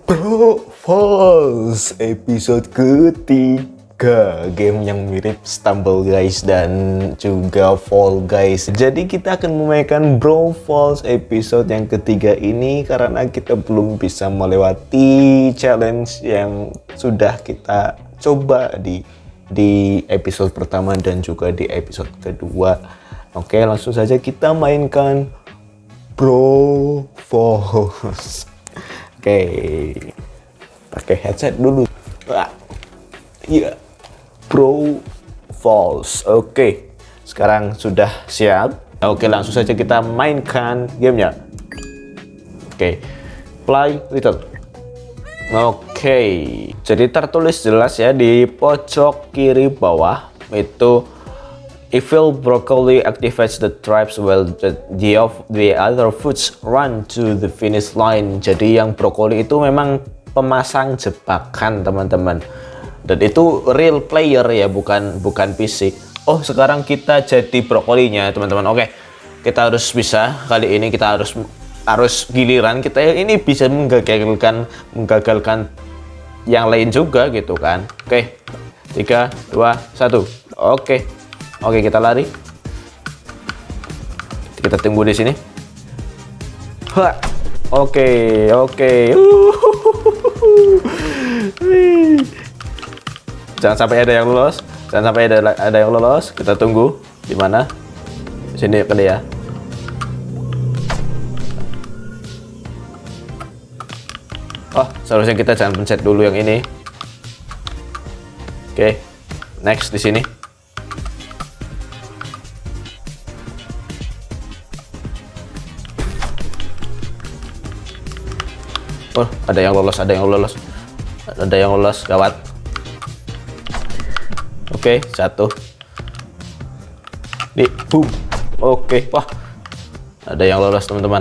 Bro Falls episode ketiga, game yang mirip Stumble Guys dan juga Fall Guys. Jadi kita akan memainkan Bro Falls episode yang ketiga ini karena kita belum bisa melewati challenge yang sudah kita coba di episode pertama dan juga di episode kedua. Oke, langsung saja kita mainkan Bro Falls. Oke, pakai headset dulu. Iya, Bro Falls. Oke, sekarang sudah siap. Oke, langsung saja kita mainkan gamenya. Oke, play little. Oke, jadi tertulis jelas ya di pojok kiri bawah itu evil broccoli activates the traps while the other foods run to the finish line. Jadi yang brokoli itu memang pemasang jebakan teman-teman, dan itu real player ya, bukan PC. Oh, sekarang kita jadi brokolinya teman-teman. Oke, kita harus bisa, kali ini kita harus giliran kita ini bisa menggagalkan yang lain juga gitu kan. Oke, 3, 2, 1. Oke, kita lari. Kita tunggu di sini. Oke. Jangan sampai ada yang lolos. Kita tunggu di mana? Di sini kan ya. Oh, seharusnya kita jangan pencet dulu yang ini. Oke, next di sini. Oh, ada yang lolos, gawat. Oke, satu. Nih, boom. Oke, wah, ada yang lolos teman-teman.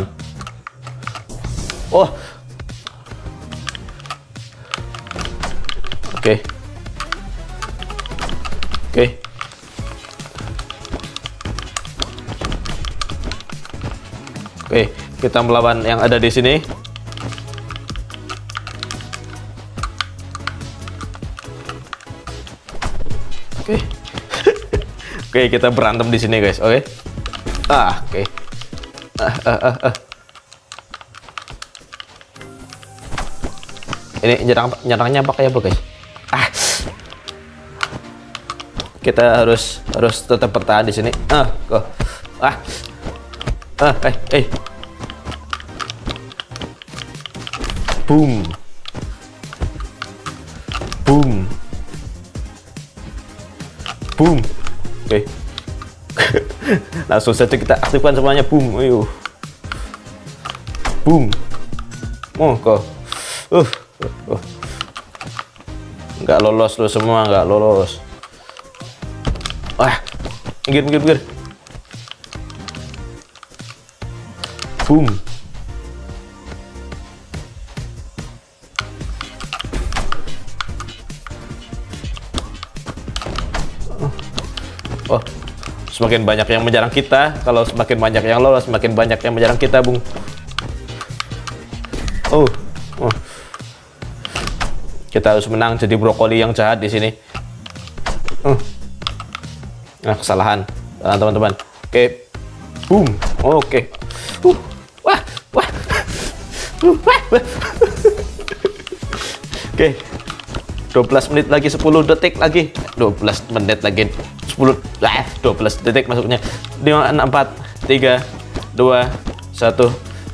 Oh, oke. Oke, kita melawan yang ada di sini. Oke, kita berantem di sini guys. Oke. Oke. Ini nyerangnya pakai apa guys? Kita harus tetap bertahan di sini. Boom. Oke. Langsung saja kita aktifkan semuanya. Boom. Ayo. Boom. Nggak lolos lo semua, nggak lolos. Minggir. Boom. Oh, semakin banyak yang menyerang kita. Kalau semakin banyak yang lolos, semakin banyak yang menyerang kita, Bung. Oh. Kita harus menang jadi brokoli yang jahat di sini. Nah, kesalahan teman-teman. Oke. Boom. Oke. Oke. 12 menit lagi, 10 detik lagi. 12 menit lagi. 12 detik masuknya. 5, 4, 3, 2, 1.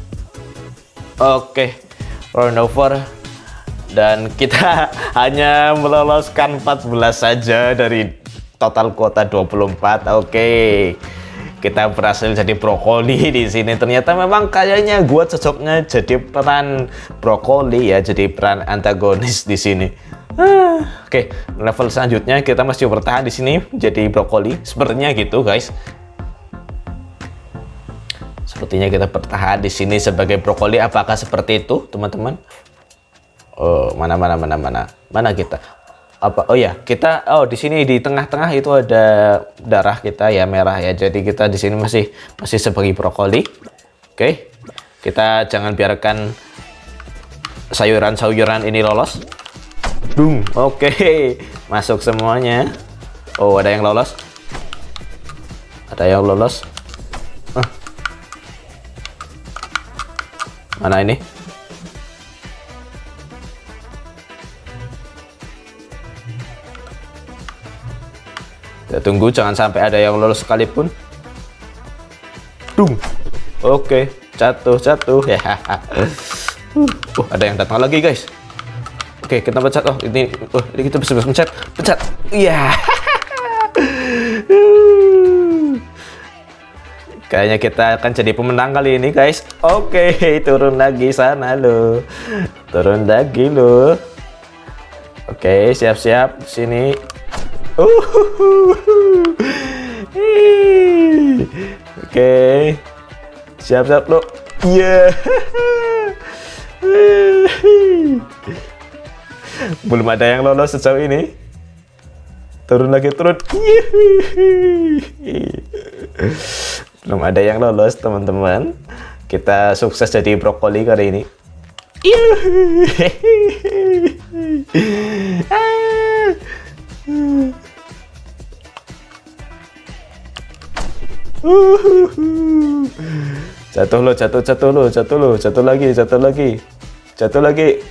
Oke, round over. Dan kita hanya meloloskan 14 saja dari total kuota 24. Oke, kita berhasil jadi brokoli di sini. Ternyata memang kayaknya gua cocoknya jadi peran brokoli ya, jadi peran antagonis di sini. Oke, level selanjutnya kita masih bertahan di sini jadi brokoli. Sepertinya gitu, guys. Sepertinya kita bertahan di sini sebagai brokoli. Apakah seperti itu, teman-teman? Oh, mana kita? Apa? Oh ya, kita di sini di tengah-tengah itu ada darah kita ya, merah ya. Jadi kita di sini masih sebagai brokoli. Oke. Kita jangan biarkan sayuran-sayuran ini lolos. Oke, masuk semuanya. Oh, ada yang lolos. Ada yang lolos. Mana ini? Kita tunggu, jangan sampai ada yang lolos sekalipun. Oke, jatuh. Ya. Ada yang datang lagi, guys. Oke, kita pencet. Oh, ini kita bisa pencet. Iya. Kayaknya kita akan jadi pemenang kali ini, guys. Oke, turun lagi sana lo. Turun lagi lo. Oke, siap-siap sini. Oke. Siap-siap lo. Iya. Belum ada yang lolos sejauh ini. Turun lagi, turun. Belum ada yang lolos, teman-teman. Kita sukses jadi brokoli kali ini. Jatuh lagi.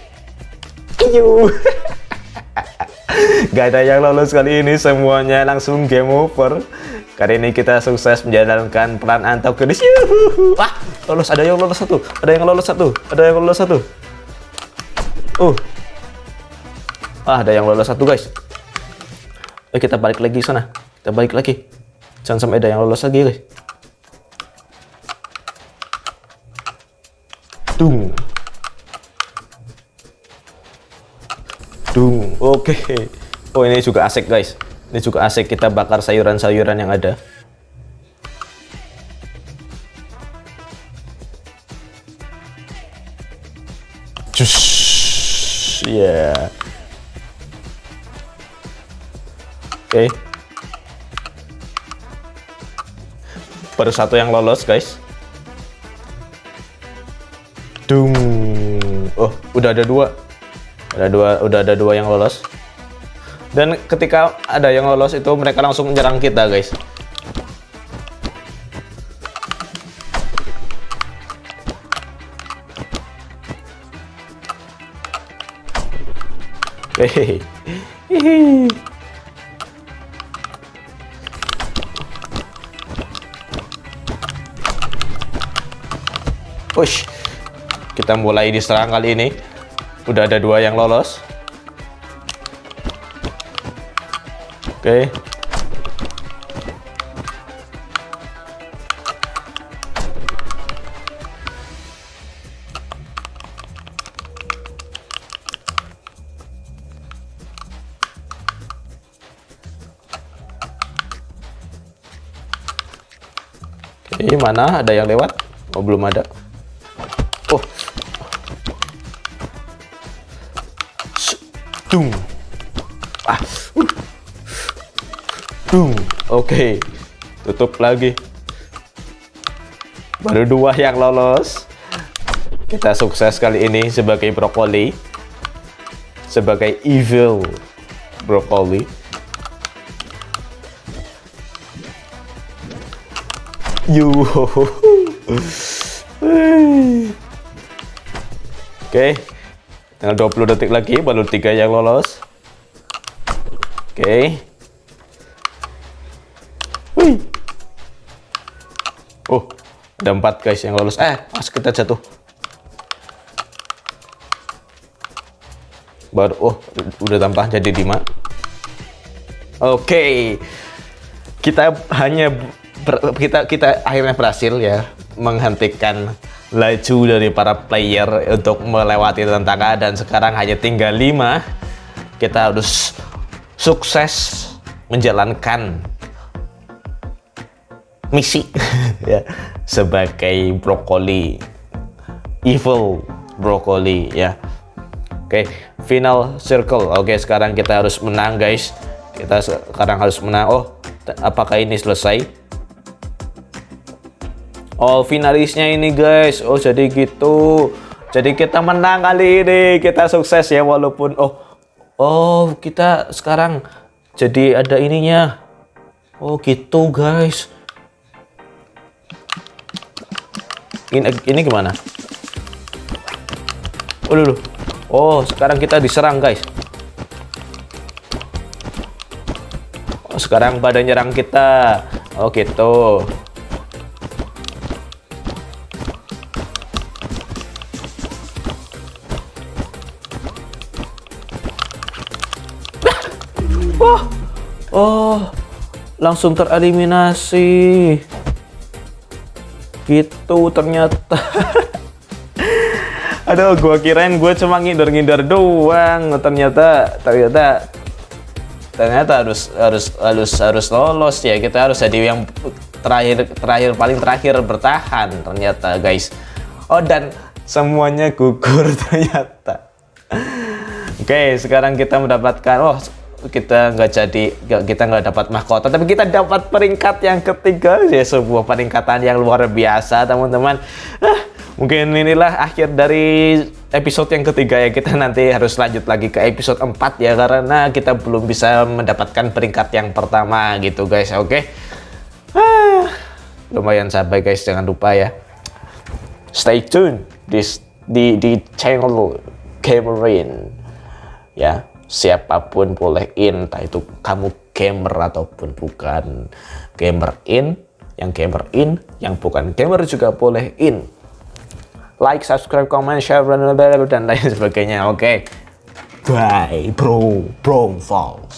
Gak ada yang lolos kali ini, semuanya langsung game over. Kali ini kita sukses menjalankan peran antagonis. Wah, ada yang lolos satu. Ada yang lolos satu, guys. Kita balik lagi sana. Jangan sampai ada yang lolos lagi, guys. Oke. Oh, ini juga asik, guys. Kita bakar sayuran-sayuran yang ada. Ya. Oke. Baru satu yang lolos, guys. Oh, udah ada dua. Udah ada dua yang lolos. Dan ketika ada yang lolos itu mereka langsung menyerang kita, guys. Push. Kita mulai diserang kali ini. Udah ada dua yang lolos. Oke. Oke, mana ada yang lewat? Oh, belum ada. Oh. Oke, tutup lagi. Baru dua yang lolos. Kita sukses kali ini sebagai brokoli, sebagai evil brokoli. Oke, tinggal 20 detik lagi, baru 3 yang lolos. Oke. Oh, ada 4, guys, yang lolos. Mas, kita jatuh. Baru, udah tambah jadi 5. Oke. Kita akhirnya berhasil ya menghentikan laju dari para player untuk melewati tantangan, dan sekarang hanya tinggal 5. Kita harus sukses menjalankan misi ya sebagai brokoli, evil brokoli ya. Oke, final circle. Oke, sekarang kita harus menang, guys. Kita sekarang harus menang. Oh, apakah ini selesai? Oh, finalisnya ini, guys. Oh, jadi gitu. Jadi kita menang kali ini, kita sukses ya walaupun kita sekarang jadi ada ininya. Oh gitu guys. Ini gimana? Oh sekarang kita diserang guys. Oh, sekarang pada nyerang kita. Oh gitu. Oh, langsung tereliminasi. Gitu ternyata. Aduh, gua kirain gue cuma ngindar-ngindar doang. Ternyata harus lolos ya. Kita harus jadi yang paling terakhir bertahan ternyata, guys. Oh, dan semuanya gugur ternyata. Oke, sekarang kita mendapatkan kita nggak dapat mahkota, tapi kita dapat peringkat yang ketiga ya, sebuah peningkatan yang luar biasa teman-teman. Mungkin inilah akhir dari episode yang ketiga ya. Kita nanti harus lanjut lagi ke episode 4 ya, karena kita belum bisa mendapatkan peringkat yang pertama gitu guys. Oke. Lumayan sampai guys, jangan lupa ya stay tune di channel Gamerin ya. Siapapun boleh in, entah itu kamu gamer ataupun bukan gamer in, yang bukan gamer juga boleh in. Like, subscribe, comment, share, dan lain sebagainya. Oke. Bye bro, Falls.